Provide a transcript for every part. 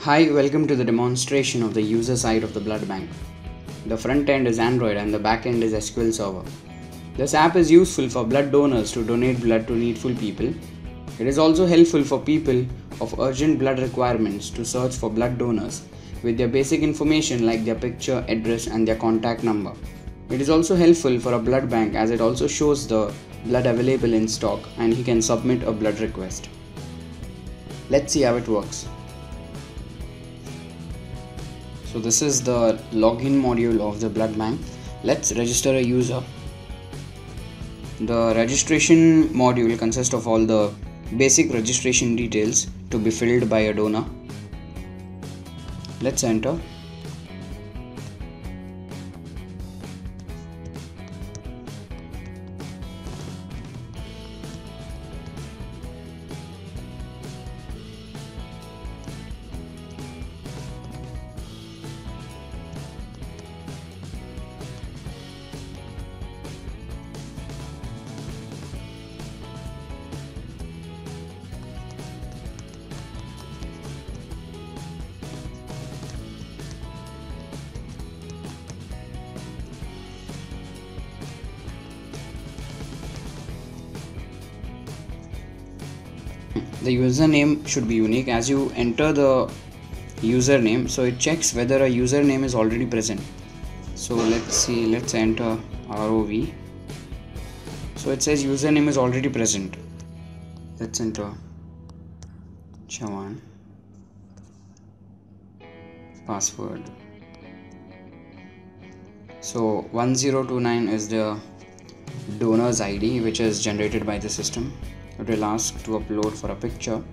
Hi, welcome to the demonstration of the user side of the blood bank. The front end is Android and the back end is SQL Server. This app is useful for blood donors to donate blood to needful people. It is also helpful for people of urgent blood requirements to search for blood donors with their basic information like their picture, address and their contact number. It is also helpful for a blood bank as it also shows the blood available in stock and he can submit a blood request. Let's see how it works. So this is the login module of the blood bank. Let's register a user. The registration module consists of all the basic registration details to be filled by a donor. Let's enter. The username should be unique. As you enter the username, so it checks whether a username is already present. So let's enter ROV. So it says username is already present. Let's enter Chavan. Password. So 1029 is the donor's ID which is generated by the system. It will ask to upload for a picture.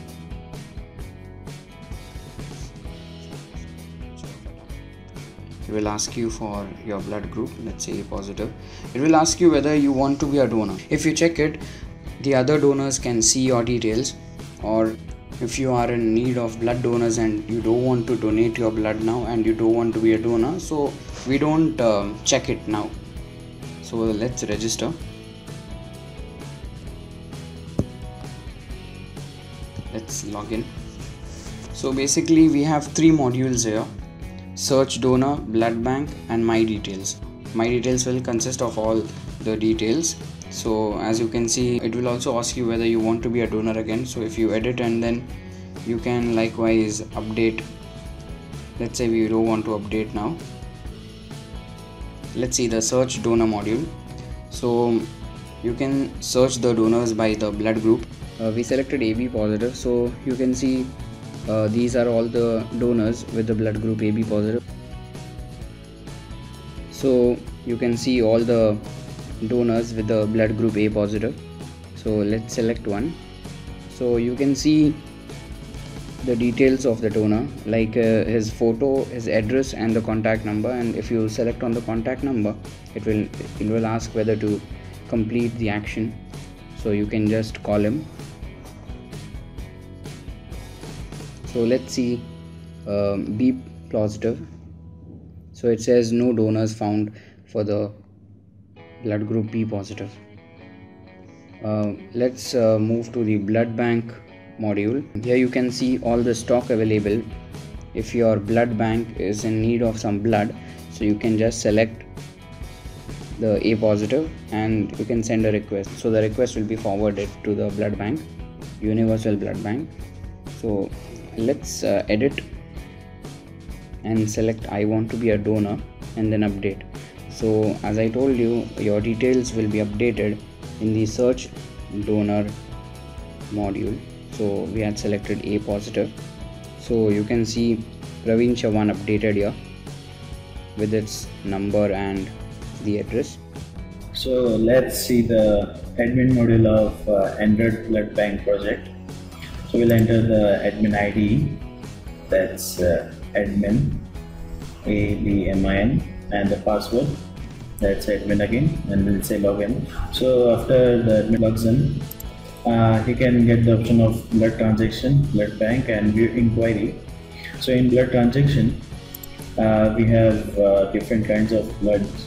It will ask you for your blood group, let's say A positive. It will ask you whether you want to be a donor. If you check it, the other donors can see your details, or if you are in need of blood donors and you don't want to donate your blood now and you don't want to be a donor, so we don't check it now. So let's register. Let's log in. So basically we have three modules here: search donor, blood bank and my details. My details will consist of all the details. So as you can see, it will also ask you whether you want to be a donor again. So if you edit, and then you can likewise update. Let's say we don't want to update now. Let's see the search donor module. So you can search the donors by the blood group. We selected AB positive, so you can see these are all the donors with the blood group AB positive. So you can see all the donors with the blood group A positive. So let's select one. So you can see the details of the donor, like his photo, his address and the contact number. And if you select on the contact number, it will ask whether to complete the action. So you can just call him. So let's see B positive. So it says no donors found for the blood group B positive. Let's move to the blood bank module. Here you can see all the stock available. If your blood bank is in need of some blood, so you can just select the A positive and you can send a request. So the request will be forwarded to the blood bank, Universal Blood Bank. So let's edit and select I want to be a donor and then update. So as I told you, your details will be updated in the search donor module. So we had selected A positive. So you can see Praveen Chavan updated here with its number and the address. So let's see the admin module of Android Blood Bank project. So we'll enter the admin ID, that's admin, ADMIN, and the password, that's admin again, and we'll say login. So after the admin logs in, he can get the option of blood transaction, blood bank and view inquiry. So in blood transaction, we have different kinds of bloods,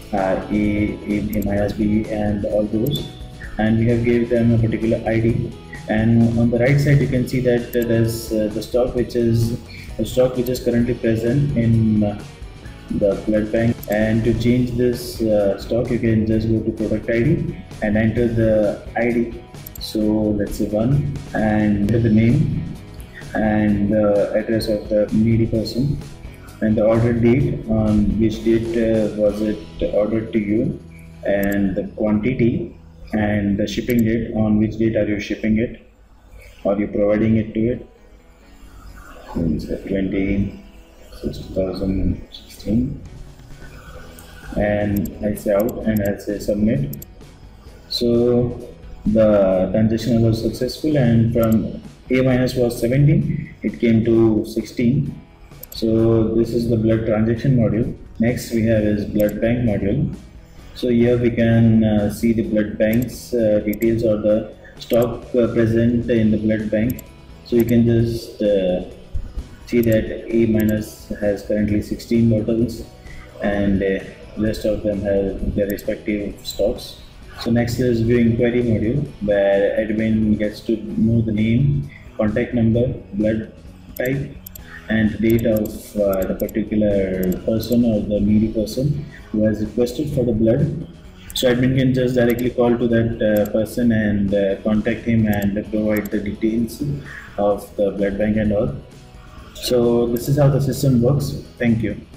A, minus B and all those, and we have gave them a particular ID And on the right side you can see that there's the stock which is currently present in the blood bank. And to change this stock, you can just go to product ID and enter the ID. So let's say 1, and enter the name and the address of the needy person, and the order date, on which date was it ordered to you, and the quantity, and the shipping date, on which date are you shipping it, or you providing it to it. It's 2016, and I say out and I say submit. So the transaction was successful, and from A minus was 17, it came to 16. So this is the blood transaction module. Next we have is blood bank module. So here we can see the blood bank's details, or the stock present in the blood bank. So you can just see that A minus has currently 16 bottles, and rest of them have their respective stocks. So next is viewing query module, where admin gets to know the name, contact number, blood type, and date of the particular person or the needy person who has requested for the blood. So admin can just directly call to that person and contact him and provide the details of the blood bank and all. So this is how the system works. Thank you.